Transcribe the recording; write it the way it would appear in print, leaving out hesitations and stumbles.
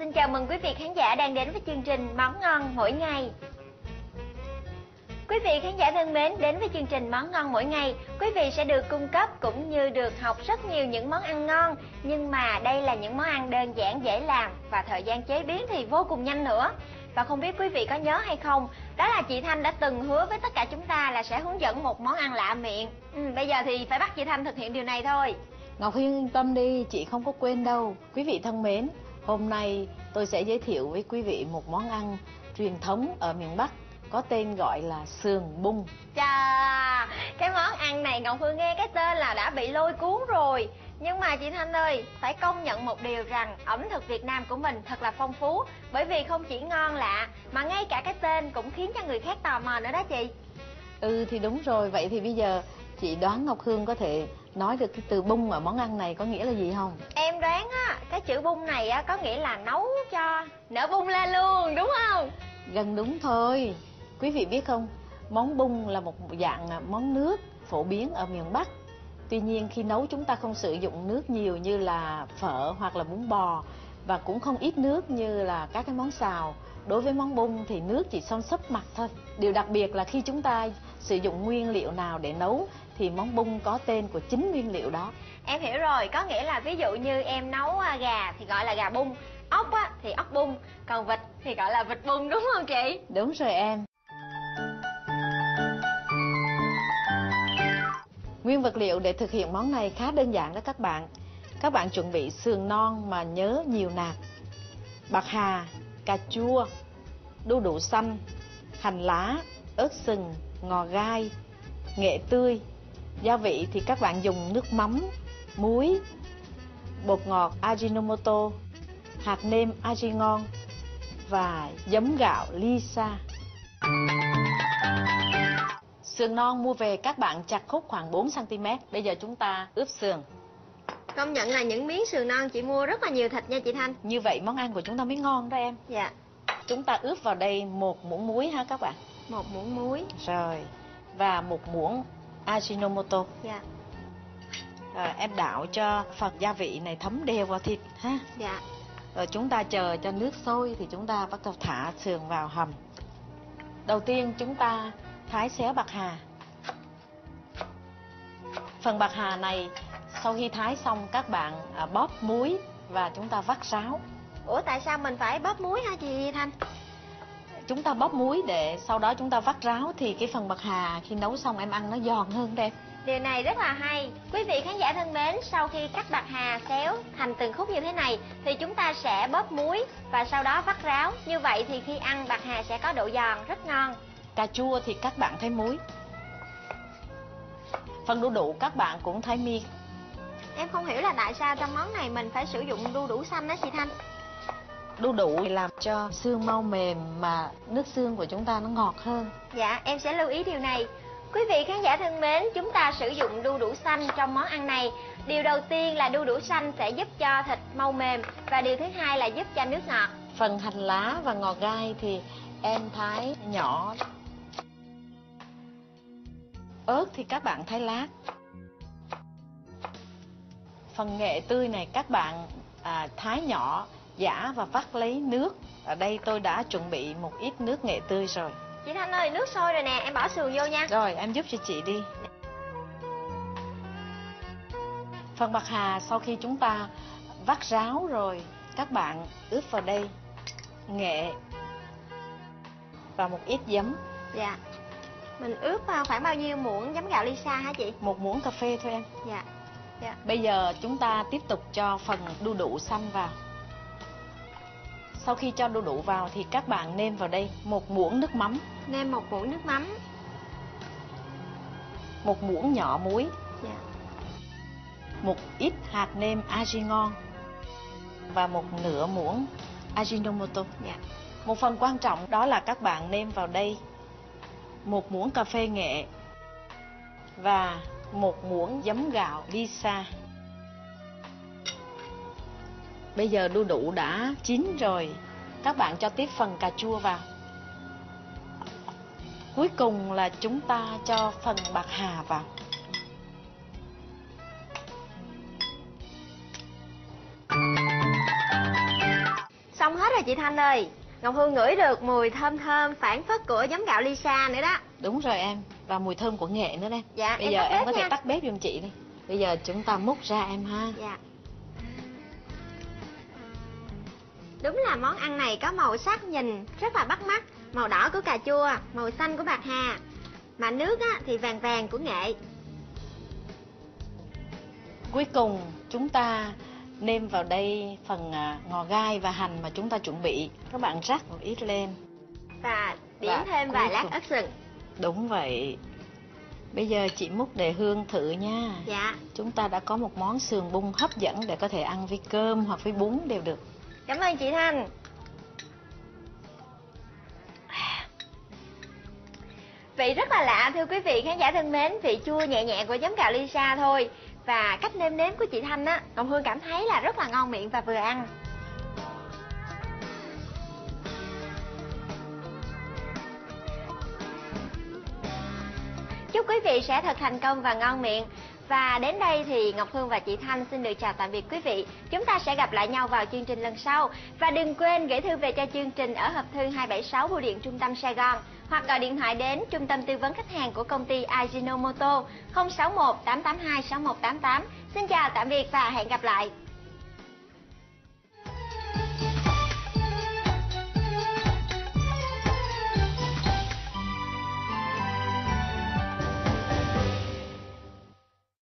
Xin chào mừng quý vị khán giả đang đến với chương trình Món Ngon Mỗi Ngày. Quý vị khán giả thân mến, đến với chương trình Món Ngon Mỗi Ngày, quý vị sẽ được cung cấp cũng như được học rất nhiều những món ăn ngon. Nhưng mà đây là những món ăn đơn giản dễ làm và thời gian chế biến thì vô cùng nhanh nữa. Và không biết quý vị có nhớ hay không, đó là chị Thanh đã từng hứa với tất cả chúng ta là sẽ hướng dẫn một món ăn lạ miệng. Bây giờ thì phải bắt chị Thanh thực hiện điều này thôi. Ngọc Huyền yên tâm đi, chị không có quên đâu. Quý vị thân mến, hôm nay tôi sẽ giới thiệu với quý vị một món ăn truyền thống ở miền Bắc có tên gọi là sườn bung. Chà, cái món ăn này Ngọc Hương nghe cái tên là đã bị lôi cuốn rồi. Nhưng mà chị Thanh ơi, phải công nhận một điều rằng ẩm thực Việt Nam của mình thật là phong phú. Bởi vì không chỉ ngon lạ, mà ngay cả cái tên cũng khiến cho người khác tò mò nữa đó chị. Thì đúng rồi, vậy thì bây giờ chị đoán Ngọc Hương có thể nói được cái từ bung ở món ăn này có nghĩa là gì không? Em đoán á, cái chữ bung này á có nghĩa là nấu cho nở bung lên luôn, đúng không? Gần đúng thôi. Quý vị biết không, món bung là một dạng món nước phổ biến ở miền Bắc. Tuy nhiên khi nấu chúng ta không sử dụng nước nhiều như là phở hoặc là bún bò, và cũng không ít nước như là các cái món xào. Đối với món bung thì nước chỉ xông xấp mặt thôi. Điều đặc biệt là khi chúng ta sử dụng nguyên liệu nào để nấu thì món bung có tên của chính nguyên liệu đó. Em hiểu rồi, có nghĩa là ví dụ như em nấu gà thì gọi là gà bung, ốc á thì ốc bung, còn vịt thì gọi là vịt bung, đúng không chị? Đúng rồi em. Nguyên vật liệu để thực hiện món này khá đơn giản đó các bạn. Các bạn chuẩn bị sườn non mà nhớ nhiều nạc, bạc hà, cà chua, đu đủ xanh, hành lá, ớt sừng, ngò gai, nghệ tươi. Gia vị thì các bạn dùng nước mắm, muối, bột ngọt Ajinomoto, hạt nêm aji ngon và giấm gạo Lisa. Sườn non mua về các bạn chặt khúc khoảng 4 cm. Bây giờ chúng ta ướp sườn. Công nhận là những miếng sườn non chị mua rất là nhiều thịt nha chị Thanh. Như vậy món ăn của chúng ta mới ngon đó em. Dạ. Chúng ta ướp vào đây 1 muỗng muối ha các bạn. 1 muỗng muối. Rồi. Và 1 muỗng Ajinomoto. Dạ. Rồi em đảo cho phần gia vị này thấm đều vào thịt ha. Dạ. Rồi chúng ta chờ cho nước sôi thì chúng ta bắt đầu thả sườn vào hầm. Đầu tiên chúng ta thái xéo bạc hà. Phần bạc hà này sau khi thái xong các bạn bóp muối và chúng ta vắt ráo. Ủa tại sao mình phải bóp muối hả chị Thanh? Chúng ta bóp muối để sau đó chúng ta vắt ráo thì cái phần bạc hà khi nấu xong em ăn nó giòn hơn đó em. Điều này rất là hay. Quý vị khán giả thân mến, sau khi cắt bạc hà xéo thành từng khúc như thế này thì chúng ta sẽ bóp muối và sau đó vắt ráo. Như vậy thì khi ăn bạc hà sẽ có độ giòn rất ngon. Cà chua thì các bạn thái muối. Phần đu đủ các bạn cũng thái miên. Em không hiểu là tại sao trong món này mình phải sử dụng đu đủ xanh đó chị Thanh. Đu đủ làm cho xương mau mềm mà nước xương của chúng ta nó ngọt hơn. Dạ, em sẽ lưu ý điều này. Quý vị khán giả thân mến, chúng ta sử dụng đu đủ xanh trong món ăn này. Điều đầu tiên là đu đủ xanh sẽ giúp cho thịt mau mềm và điều thứ hai là giúp cho nước ngọt. Phần hành lá và ngò gai thì em thái nhỏ. Ớt thì các bạn thái lát. Phần nghệ tươi này các bạn thái nhỏ, giã và vắt lấy nước. Ở đây tôi đã chuẩn bị một ít nước nghệ tươi rồi. Chị Thanh ơi, nước sôi rồi nè, em bỏ sườn vô nha. Rồi, em giúp cho chị đi. Phần bạc hà sau khi chúng ta vắt ráo rồi, các bạn ướp vào đây nghệ và một ít giấm. Dạ. Mình ướp khoảng bao nhiêu muỗng giấm gạo Lisa hả chị? 1 muỗng cà phê thôi em. Dạ. Dạ. Bây giờ chúng ta tiếp tục cho phần đu đủ xanh vào. Sau khi cho đu đủ vào thì các bạn nêm vào đây 1 muỗng nước mắm. Nêm 1 muỗng nước mắm. 1 muỗng nhỏ muối. Dạ. Một ít hạt nêm aji ngon và 1/2 muỗng Ajinomoto. Dạ. Một phần quan trọng đó là các bạn nêm vào đây 1 muỗng cà phê nghệ và 1 muỗng giấm gạo Lisa. Bây giờ đu đủ đã chín rồi, các bạn cho tiếp phần cà chua vào. Cuối cùng là chúng ta cho phần bạc hà vào. Xong hết chị Thanh ơi, Ngọc Hương ngửi được mùi thơm thơm phảng phất của giấm gạo Lisa nữa đó. Đúng rồi em, và mùi thơm của nghệ nữa đây. Dạ, Bây em giờ tắt em bếp có thể nha. tắt bếp giùm chị đi. Bây giờ chúng ta múc ra em ha. Dạ. Đúng là món ăn này có màu sắc nhìn rất là bắt mắt. Màu đỏ của cà chua, màu xanh của bạc hà, mà nước á, thì vàng vàng của nghệ. Cuối cùng chúng ta nêm vào đây phần ngò gai và hành mà chúng ta chuẩn bị. Các bạn rắc một ít lên. Và điểm Và thêm vài cuối lát cùng- ớt sừng. Đúng vậy. Bây giờ chị múc để Hương thử nha. Dạ. Chúng ta đã có một món sườn bung hấp dẫn để có thể ăn với cơm hoặc với bún đều được. Cảm ơn chị Thanh. Vị rất là lạ thưa quý vị khán giả thân mến, vị chua nhẹ nhẹ của giấm gạo Lisa thôi. Và cách nêm nếm của chị Thanh á, Ngọc Hương cảm thấy là rất là ngon miệng và vừa ăn. Chúc quý vị sẽ thật thành công và ngon miệng. Và đến đây thì Ngọc Hương và chị Thanh xin được chào tạm biệt quý vị. Chúng ta sẽ gặp lại nhau vào chương trình lần sau. Và đừng quên gửi thư về cho chương trình ở hộp thư 276 Bưu điện Trung tâm Sài Gòn, hoặc gọi điện thoại đến Trung tâm tư vấn khách hàng của công ty Ajinomoto 061 882 6188. Xin chào tạm biệt và hẹn gặp lại.